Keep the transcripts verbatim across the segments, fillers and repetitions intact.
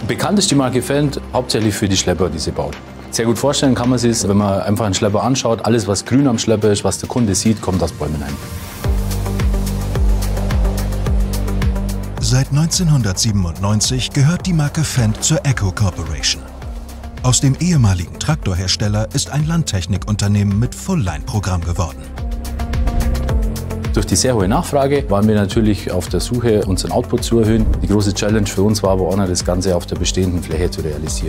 Bekannt ist die Marke Fendt hauptsächlich für die Schlepper, die sie baut. Sehr gut vorstellen kann man sich es, wenn man einfach einen Schlepper anschaut. Alles, was grün am Schlepper ist, was der Kunde sieht, kommt aus Bäumen ein. Seit neunzehnhundertsiebenundneunzig gehört die Marke Fendt zur Eco Corporation. Aus dem ehemaligen Traktorhersteller ist ein Landtechnikunternehmen mit Full-Line-Programm geworden. Durch die sehr hohe Nachfrage waren wir natürlich auf der Suche, unseren Output zu erhöhen. Die große Challenge für uns war aber auch noch, das Ganze auf der bestehenden Fläche zu realisieren.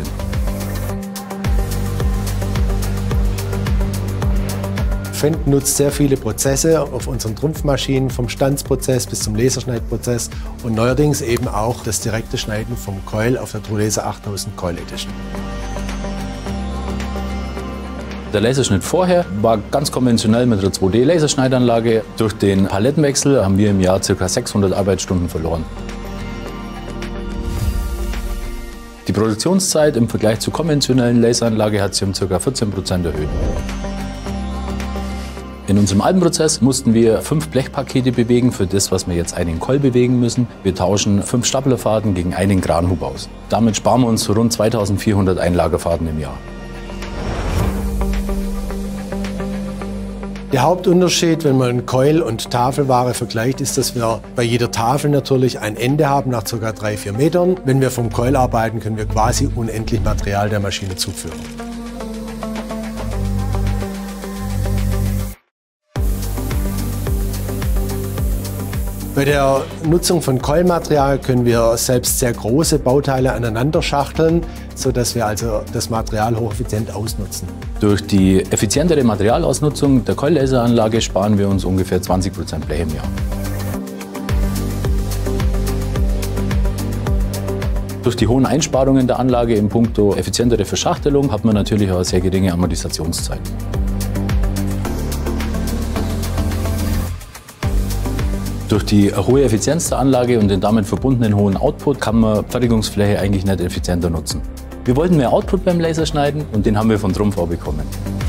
Fendt nutzt sehr viele Prozesse auf unseren Trumpfmaschinen, vom Stanzprozess bis zum Laserschneidprozess und neuerdings eben auch das direkte Schneiden vom Coil auf der TruLaser achttausend Coil Edition. Der Laserschnitt vorher war ganz konventionell mit einer zwei D Laserschneidanlage. Durch den Palettenwechsel haben wir im Jahr ca. sechshundert Arbeitsstunden verloren. Die Produktionszeit im Vergleich zur konventionellen Laseranlage hat sich um ca. vierzehn Prozent erhöht. In unserem alten Prozess mussten wir fünf Blechpakete bewegen für das, was wir jetzt einen Coil bewegen müssen. Wir tauschen fünf Staplerfahrten gegen einen Kranhub aus. Damit sparen wir uns rund zweitausendvierhundert Einlagerfahrten im Jahr. Der Hauptunterschied, wenn man Coil und Tafelware vergleicht, ist, dass wir bei jeder Tafel natürlich ein Ende haben nach ca. drei bis vier Metern. Wenn wir vom Coil arbeiten, können wir quasi unendlich Material der Maschine zuführen. Bei der Nutzung von Coil-Material können wir selbst sehr große Bauteile aneinander schachteln, sodass wir also das Material hocheffizient ausnutzen. Durch die effizientere Materialausnutzung der Coil-Laseranlage sparen wir uns ungefähr zwanzig Prozent Blech im Jahr. Durch die hohen Einsparungen der Anlage in puncto effizientere Verschachtelung hat man natürlich auch sehr geringe Amortisationszeit. Durch die hohe Effizienz der Anlage und den damit verbundenen hohen Output kann man Fertigungsfläche eigentlich nicht effizienter nutzen. Wir wollten mehr Output beim Laserschneiden und den haben wir von Trumpf auch bekommen.